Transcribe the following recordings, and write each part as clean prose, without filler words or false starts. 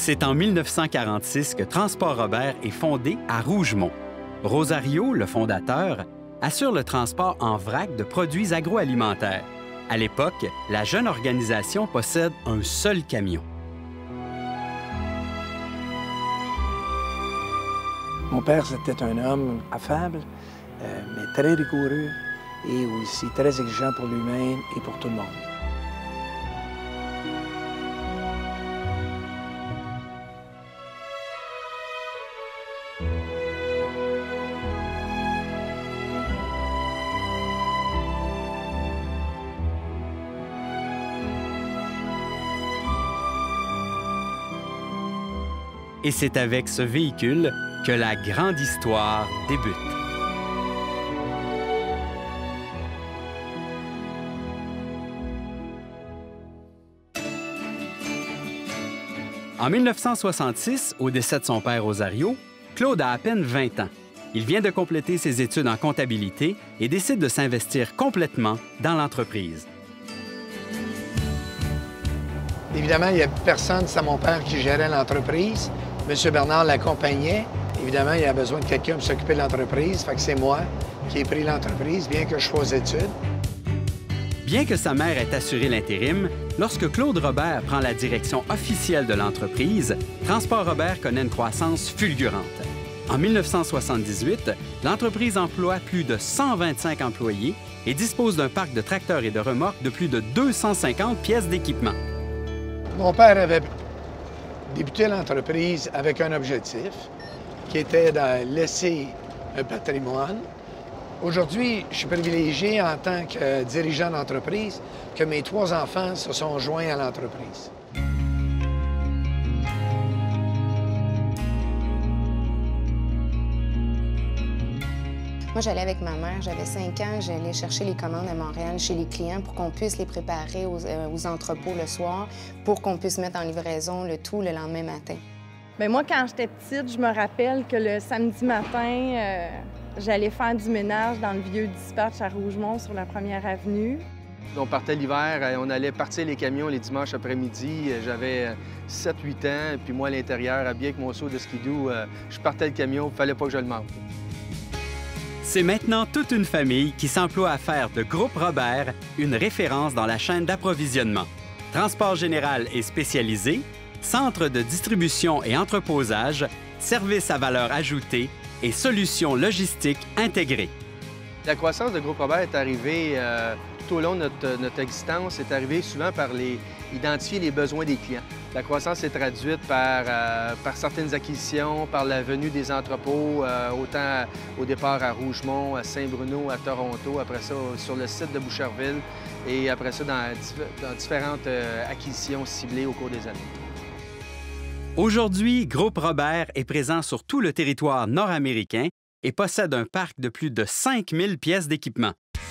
C'est en 1946 que Transport Robert est fondé à Rougemont. Rosario, le fondateur, assure le transport en vrac de produits agroalimentaires. À l'époque, la jeune organisation possède un seul camion. Mon père, c'était un homme affable, mais très rigoureux et aussi très exigeant pour lui-même et pour tout le monde. Et c'est avec ce véhicule que la grande histoire débute. En 1966, au décès de son père Rosario, Claude a à peine 20 ans. Il vient de compléter ses études en comptabilité et décide de s'investir complètement dans l'entreprise. Évidemment, il n'y a personne, c'est mon père qui gérait l'entreprise. M. Bernard l'accompagnait. Évidemment, il y a besoin de quelqu'un pour s'occuper de l'entreprise. Fait que c'est moi qui ai pris l'entreprise, bien que je sois aux études. Bien que sa mère ait assuré l'intérim, lorsque Claude Robert prend la direction officielle de l'entreprise, Transport Robert connaît une croissance fulgurante. En 1978, l'entreprise emploie plus de 125 employés et dispose d'un parc de tracteurs et de remorques de plus de 250 pièces d'équipement. Mon père avait débuté l'entreprise avec un objectif qui était de laisser un patrimoine. Aujourd'hui, je suis privilégié en tant que dirigeant d'entreprise que mes 3 enfants se sont joints à l'entreprise. Moi, j'allais avec ma mère, j'avais 5 ans, j'allais chercher les commandes à Montréal chez les clients pour qu'on puisse les préparer aux entrepôts le soir, pour qu'on puisse mettre en livraison le tout le lendemain matin. Bien, moi, quand j'étais petite, je me rappelle que le samedi matin, j'allais faire du ménage dans le vieux dispatch à Rougemont sur la 1er avenue. On partait l'hiver, on allait partir les camions les dimanches après-midi. J'avais 7-8 ans, puis moi, à l'intérieur, habillé avec mon seau de skidoo, je partais le camion, il ne fallait pas que je le manque. C'est maintenant toute une famille qui s'emploie à faire de Groupe Robert une référence dans la chaîne d'approvisionnement. Transport général et spécialisé, centre de distribution et entreposage, services à valeur ajoutée et solutions logistiques intégrées. La croissance de Groupe Robert est arrivée tout au long de notre existence, est arrivée souvent par identifier les besoins des clients. La croissance est traduite par certaines acquisitions, par la venue des entrepôts, autant au départ à Rougemont, à Saint-Bruno, à Toronto, après ça sur le site de Boucherville et après ça dans différentes acquisitions ciblées au cours des années. Aujourd'hui, Groupe Robert est présent sur tout le territoire nord-américain et possède un parc de plus de 5000 pièces d'équipement.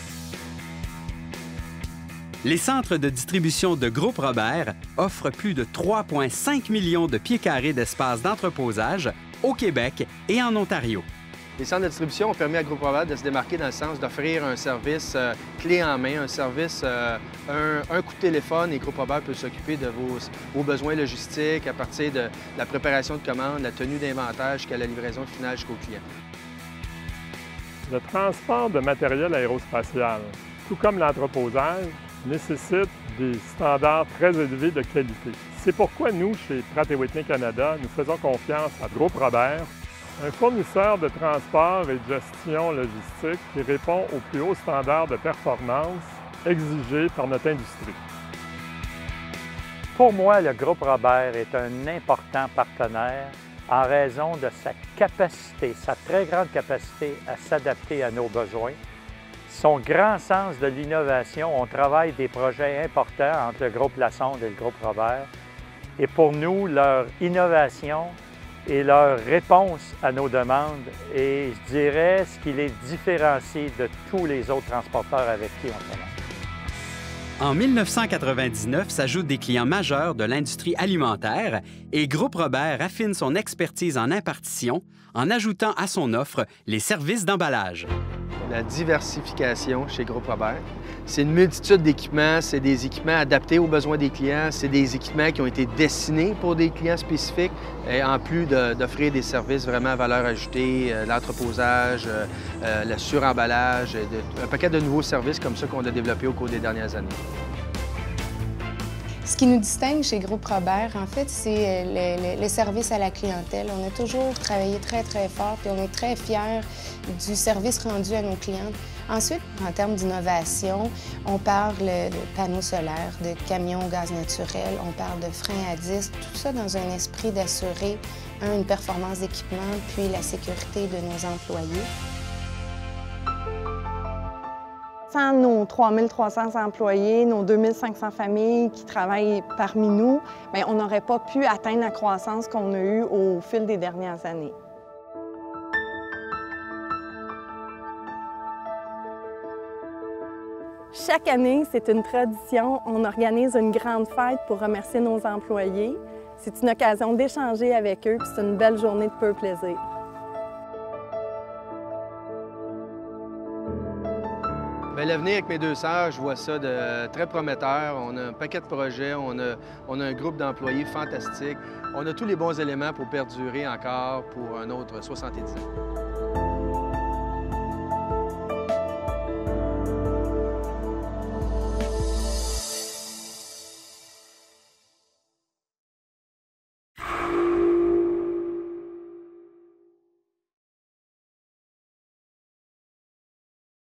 Les centres de distribution de Groupe Robert offrent plus de 3,5 millions de pieds carrés d'espace d'entreposage au Québec et en Ontario. Les centres de distribution ont permis à Groupe Robert de se démarquer dans le sens d'offrir un service clé en main, un service, un coup de téléphone et Groupe Robert peut s'occuper de vos besoins logistiques à partir de la préparation de commandes, la tenue d'inventaire jusqu'à la livraison finale jusqu'au client. Le transport de matériel aérospatial, tout comme l'entreposage, nécessite des standards très élevés de qualité. C'est pourquoi nous, chez Pratt & Whitney Canada, nous faisons confiance à Groupe Robert, un fournisseur de transport et de gestion logistique qui répond aux plus hauts standards de performance exigés par notre industrie. Pour moi, le Groupe Robert est un important partenaire en raison de sa capacité, sa très grande capacité à s'adapter à nos besoins, son grand sens de l'innovation. On travaille des projets importants entre le groupe Lassonde et le groupe Robert. Et pour nous, leur innovation et leur réponse à nos demandes est, je dirais, ce qui les différencie de tous les autres transporteurs avec qui on travaille. En 1999, s'ajoutent des clients majeurs de l'industrie alimentaire et Groupe Robert affine son expertise en impartition en ajoutant à son offre les services d'emballage. la diversification chez Groupe Robert. C'est une multitude d'équipements, c'est des équipements adaptés aux besoins des clients, c'est des équipements qui ont été destinés pour des clients spécifiques, et en plus d'offrir des services vraiment à valeur ajoutée, l'entreposage, le suremballage, un paquet de nouveaux services comme ça qu'on a développés au cours des dernières années. Ce qui nous distingue chez Groupe Robert, en fait, c'est le service à la clientèle. On a toujours travaillé très, très fort, puis on est très fiers du service rendu à nos clients. Ensuite, en termes d'innovation, on parle de panneaux solaires, de camions au gaz naturel, on parle de freins à disque, tout ça dans un esprit d'assurer, une performance d'équipement, puis la sécurité de nos employés. Sans nos 3300 employés, nos 2500 familles qui travaillent parmi nous, bien, on n'aurait pas pu atteindre la croissance qu'on a eue au fil des dernières années. Chaque année, c'est une tradition. On organise une grande fête pour remercier nos employés. C'est une occasion d'échanger avec eux, puis c'est une belle journée de pur plaisir. L'avenir avec mes deux sœurs, je vois ça de très prometteur. On a un paquet de projets, on a un groupe d'employés fantastique. On a tous les bons éléments pour perdurer encore pour un autre 70 ans.